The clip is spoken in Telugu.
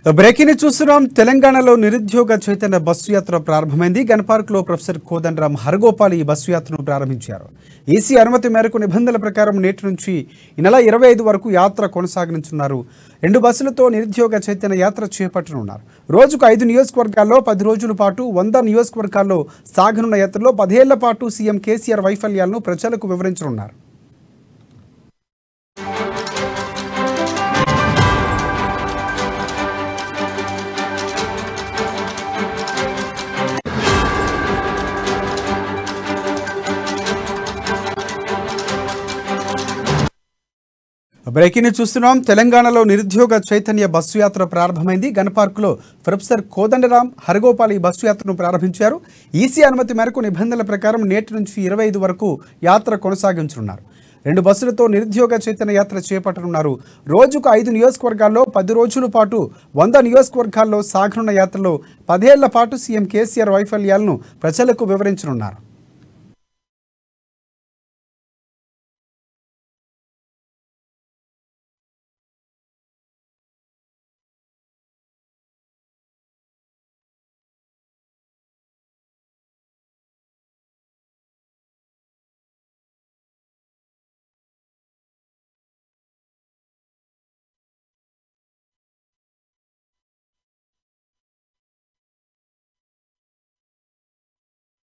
బ్రేకింగ్ చూస్తున్నాం. తెలంగాణలో నిరుద్యోగ చైతన్య బస్సు యాత్ర ప్రారంభమైంది. గన్పార్క్లో ప్రొఫెసర్ కోదండరాం హరగోపాల్ ఈ బస్సు యాత్రను ప్రారంభించారు. ఈసీ అనుమతి మేరకు నిబంధనల ప్రకారం నేటి నుంచి ఈ నెల 25 వరకు యాత్ర కొనసాగించనున్నారు. 2 బస్సులతో నిరుద్యోగ చైతన్య యాత్ర చేపట్టనున్నారు. రోజుకు 5 నియోజకవర్గాల్లో 10 రోజుల పాటు 100 నియోజకవర్గాల్లో సాగనున్న యాత్రలో 10 ఏళ్ల పాటు సీఎం కేసీఆర్ వైఫల్యాలను ప్రజలకు వివరించనున్నారు. బ్రేకింగ్ చూస్తున్నాం. తెలంగాణలో నిరుద్యోగ చైతన్య బస్సు యాత్ర ప్రారంభమైంది. గన్పార్క్లో ప్రొఫెసర్ కోదండరాం హరగోపాల్ ఈ బస్సు యాత్రను ప్రారంభించారు. ఈసీ అనుమతి మేరకు నిబంధనల ప్రకారం నేటి నుంచి 25 వరకు యాత్ర కొనసాగించనున్నారు. 2 బస్సులతో నిరుద్యోగ చైతన్య యాత్ర చేపట్టనున్నారు. రోజుకు 5 నియోజకవర్గాల్లో 10 రోజుల పాటు 100 నియోజకవర్గాల్లో సాగనున్న యాత్రలో 10 ఏళ్ల పాటు సీఎం కేసీఆర్ వైఫల్యాలను ప్రజలకు వివరించనున్నారు.